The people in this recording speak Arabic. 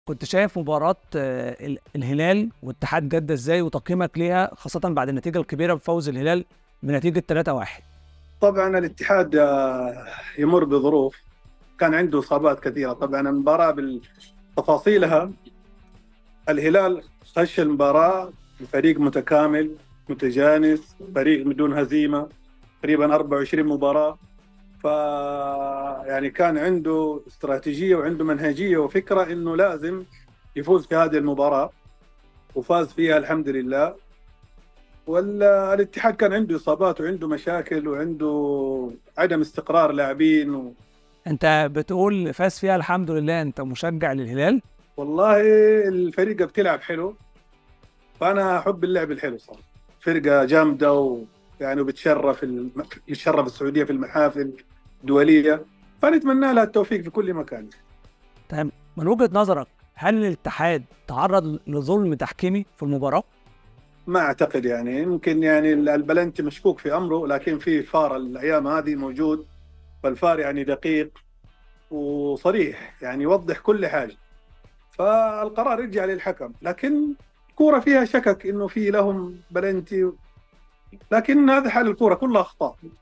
كنت شايف مباراة الهلال واتحاد جدة ازاي وتقييمك ليها خاصة بعد النتيجة الكبيرة بفوز الهلال بنتيجة 3-1؟ طبعا الاتحاد يمر بظروف. كان عنده إصابات كثيرة. طبعا المباراة بتفاصيلها، الهلال خش المباراة بفريق متكامل متجانس، فريق بدون هزيمة تقريبا 24 مباراة. ف يعني كان عنده استراتيجية وعنده منهجية وفكرة إنه لازم يفوز في هذه المباراة، وفاز فيها الحمد لله. والاتحاد كان عنده إصابات وعنده مشاكل وعنده عدم استقرار لاعبين. انت بتقول فاز فيها الحمد لله، انت مشجع للهلال؟ والله الفريق بتلعب حلو، فأنا أحب اللعب الحلو صراحة. فرقة جامدة ويعني بتشرف السعودية في المحافل الدولية، فنتمنى لها التوفيق في كل مكان. تمام. من وجهة نظرك هل الاتحاد تعرض لظلم تحكيمي في المباراة؟ ما أعتقد، يعني يمكن يعني البلنتي مشكوك في أمره، لكن في فار الأيام هذه موجود، فالفار يعني دقيق وصريح، يعني يوضح كل حاجة. فالقرار يرجع للحكم، لكن الكورة فيها شكك إنه في لهم بلنتي، لكن هذا حال الكورة كلها أخطاء.